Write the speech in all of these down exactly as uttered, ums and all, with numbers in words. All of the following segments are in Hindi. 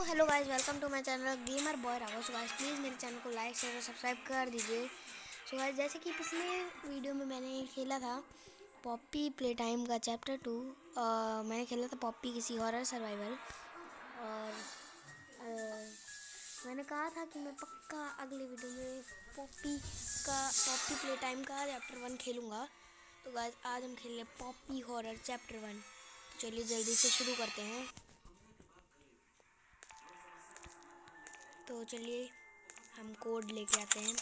Hello guys, welcome to my channel gamer boy Raghav. So guys please मेरे चैनल को लाइक शेयर और सब्सक्राइब कर दीजिए। सो गाइस जैसे कि पिछले वीडियो में मैंने खेला था पॉपी प्ले टाइम का चैप्टर टू। मैंने खेला था पॉपी किसी हॉरर सर्वाइवल और आ, मैंने कहा था कि मैं पक्का अगले वीडियो में पॉपी का पॉपी प्ले टाइम का चैप्टर वन खेलूँगा। तो गाइस आज हम खेल रहे पॉपी हॉरर चैप्टर वन। तो चलिए जल्दी से शुरू करते हैं। तो चलिए हम कोड लेके आते हैं।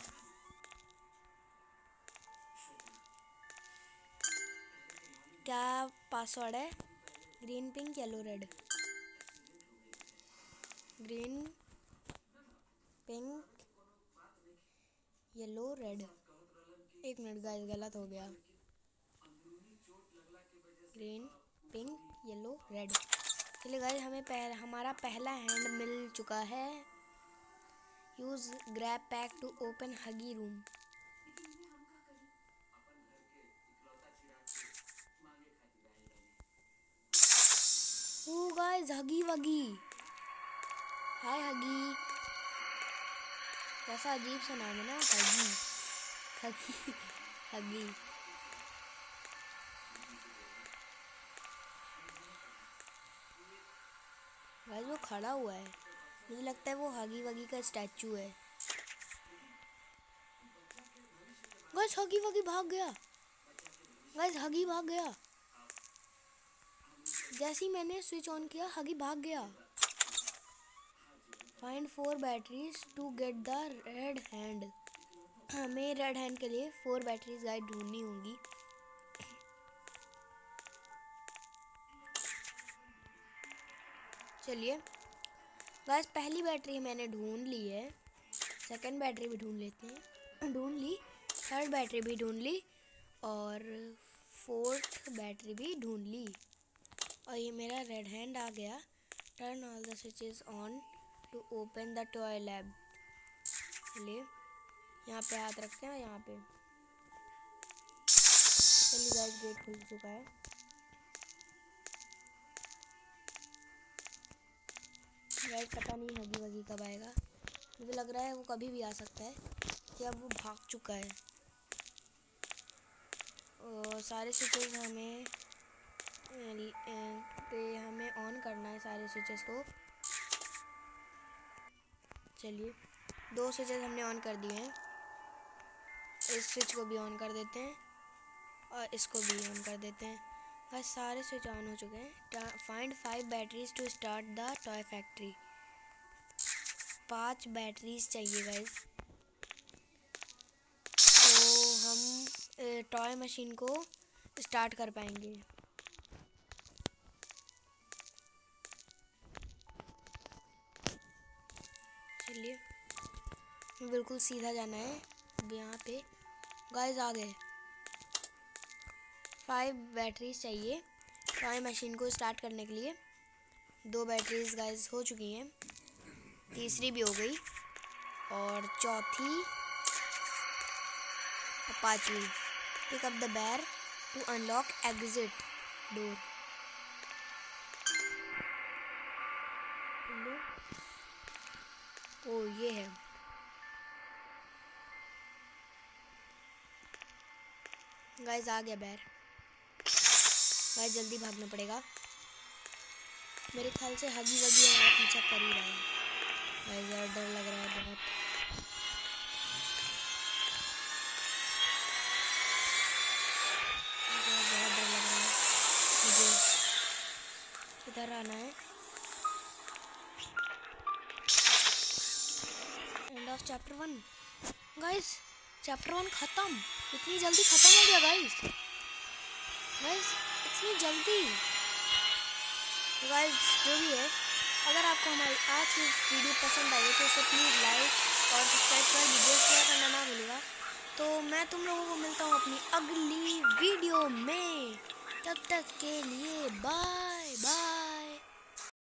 क्या पासवर्ड है? Green pink yellow red. Green pink yellow red. एक मिनट गाइस, गलत हो गया। Green pink yellow red. चलिए गाइस हमें पहल, हमारा पहला हैंड मिल चुका है। Use grab pack to open Huggy room. ओ गाइस हगी वगी। हाय हगी। कैसा अजीब सा नाम है ना, हगी हगी हगी। गाइस वो खड़ा हुआ है, मुझे लगता है वो हगी वगी का स्टैचू है। गाइस हगी वगी भाग गया। गाइस हगी भाग गया। जैसे ही मैंने स्विच ऑन किया हगी भाग गया। Find four batteries to get the red hand. हमें रेड हैंड के लिए फोर बैटरीज गाइस ढूंढनी होंगी। चलिए गाइस पहली बैटरी मैंने ढूंढ ली है। सेकंड बैटरी भी ढूंढ लेते हैं। ढूंढ ली। थर्ड बैटरी भी ढूंढ ली और फोर्थ बैटरी भी ढूंढ ली। और ये मेरा रेड हैंड आ गया। Turn all the switches on to open the toy lab. चलिए यहाँ पे हाथ रखते हैं, यहाँ पे। चलिए गाइस गेट खुल चुका है। गाइस पता नहीं हगी वगी कब आएगा। मुझे लग रहा है वो कभी भी आ सकता है कि अब वो भाग चुका है। और सारे स्विचेस हमें पे हमें ऑन करना है, सारे स्विचेस को। चलिए दो स्विचेस हमने ऑन कर दिए हैं। इस स्विच को भी ऑन कर देते हैं और इसको भी ऑन कर देते हैं। बस सारे स्विच ऑन हो चुके हैं। Find five batteries to start the toy factory. पांच बैटरीज चाहिए गाइस, तो हम टॉय मशीन को स्टार्ट कर पाएंगे। चलिए बिल्कुल सीधा जाना है। अब यहाँ पे गाइस आ गए। फाइव बैटरीज चाहिए टॉय मशीन को स्टार्ट करने के लिए। दो बैटरीज गाइस हो चुकी हैं, तीसरी भी हो गई और चौथी और पांचवी। Pick up the bear to unlock exit door. ओ ये है। गाइस आ गया बैर। गाइस जल्दी भागना पड़ेगा। मेरे ख्याल से हगी वगी हमारा पीछा कर ही रहा है। गाइस यार डर लग रहा है बहुत। बहुत डर लग रहा है मुझे। इधर आना है। End of chapter one. Guys chapter one खत्म। इतनी जल्दी खत्म हो गया गाइस। गाइस इतनी जल्दी। गाइस जो भी है, अगर आपको हमारी आज की वीडियो पसंद आई तो उसे प्लीज़ लाइक और सब्सक्राइब कर दीजिए। शेयर करना ना भूलिएगा। तो मैं तुम लोगों को मिलता हूँ अपनी अगली वीडियो में। तब तक के लिए बाय बाय।